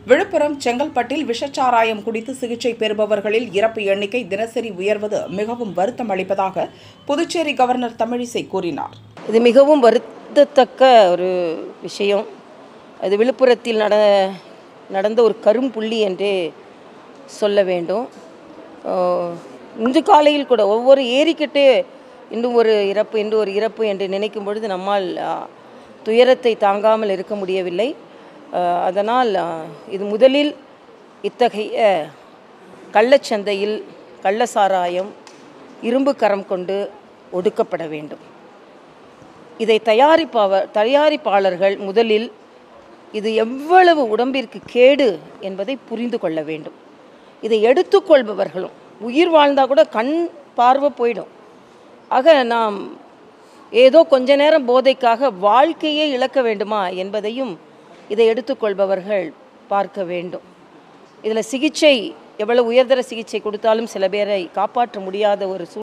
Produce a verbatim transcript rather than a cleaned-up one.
விழுப்புரம் செங்கல்பட்டில் விஷச்சாராயம் குடித்து சிகிச்சை பெறுபவர்களில் இறப்பு எண்ணிக்கை தினசரி உயர்வது மிகவும் வருத்தம் அளிப்பதாக புதுச்சேரி கவர்னர் தமிழிசை கூறினார். இது மிகவும் வருத்தத்தக்க ஒரு விஷயம். அது விழுப்புரத்தில் நட நடந்த ஒரு கரும்புள்ளி என்றே சொல்ல வேண்டும். இன்று காலையில் கூட ஒவ்வொரு ஏரிக்கிட்டே இன்னும் ஒரு இறப்பு இன்று ஒரு இறப்பு என்று நினைக்கும் பொழுது நம்மால் துயரத்தை தாங்காமல் இருக்க முடியவில்லை. அதனால் இது முதலில் இத்தகைய கள்ளச்சந்தையில் கள்ளசாராயம் இரும்பு கரம் கொண்டு ஒடுக்கப்பட வேண்டும். இதை தயாரிப்பவர் தயாரிப்பாளர்கள் முதலில் இது எவ்வளவு உடம்பிற்கு கேடு என்பதை புரிந்து கொள்ள வேண்டும். இதை எடுத்துக்கொள்பவர்களும் உயிர் வாழ்ந்தால் கூட கண் பார்வை போயிடும். ஆக நாம் ஏதோ கொஞ்ச நேரம் போதைக்காக வாழ்க்கையே இழக்க வேண்டுமா என்பதையும் இதை எடுத்துக்கொள்பவர்கள் பார்க்க வேண்டும். இதில் சிகிச்சை எவ்வளவு உயர்தர சிகிச்சை கொடுத்தாலும் சில பேரை காப்பாற்ற முடியாத ஒரு சூழ்நிலை